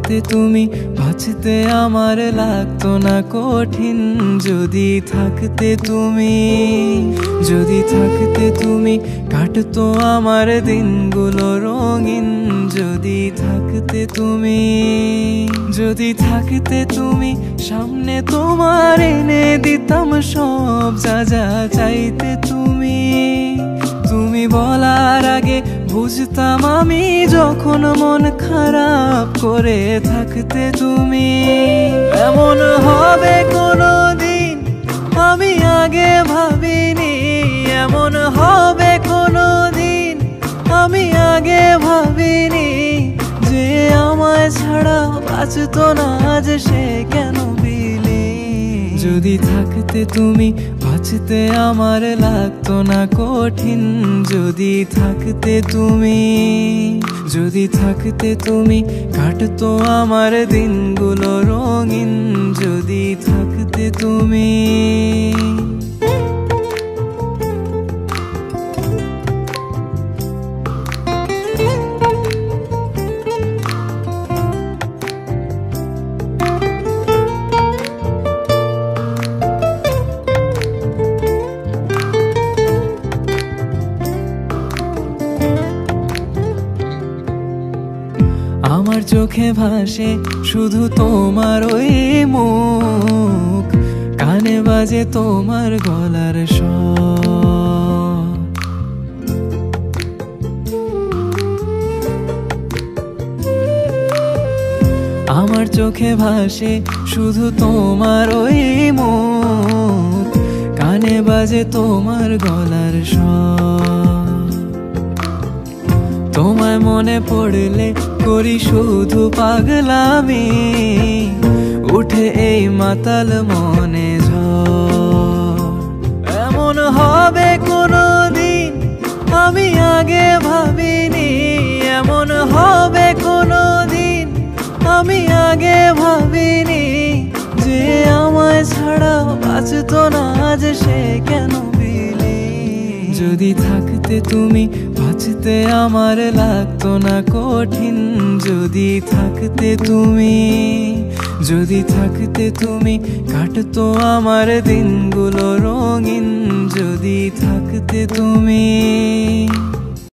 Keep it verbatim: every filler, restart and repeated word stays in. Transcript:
থাকতে তুমি বাঁচতে আমার লাগতো না কঠিন। যদি থাকতে তুমি, যদি থাকতে তুমি কাটতো আমার দিনগুলো রঙিন। যদি থাকতে তুমি, যদি থাকতে তুমি সামনে তোমার এনে দিতাম সব যা যা চাইতে তুমি। তুমি বলার আগে বুঝতাম আমি যখন মন খারাপ করে থাকতে তুমি। এমন হবে কোনোদিন আমি আগে ভাবিনি, এমন হবে কোনোদিন আমি আগে ভাবিনি। যে আমায় ছাড়া বাঁচতো না আজ সে কেন বিলি। যদি থাকতে তুমি বাঁচতে আমার লাগতো না কঠিন। যদি থাকতে তুমি, যদি থাকতে তুমি কাটতো আমার দিনগুলো রঙিন। যদি থাকতে তুমি। আমার চোখে ভাসে শুধু তোমার ওই মুখ, কানে বাজে তোমার গলার স্বর। আমার চোখে ভাসে শুধু তোমার ওই মুখ, কানে বাজে তোমার গলার স্বর। তোমায় মনে পড়লে করি শুধু পাগলামি, উঠে এই মাতাল মনে ঝড়। এমন হবে কোনোদিন আমি আগে ভাবিনি, এমন হবে কোনোদিন আমি আগে ভাবিনি। যে আমায় ছাড়া বাঁচতো না আজ সে কেন বিলি। যদি থাকতে তুমি বাঁচতে আমার লাগতো না কঠিন। যদি থাকতে তুমি, যদি থাকতে তুমি কাটতো আমার দিনগুলো রঙিন। যদি থাকতে তুমি।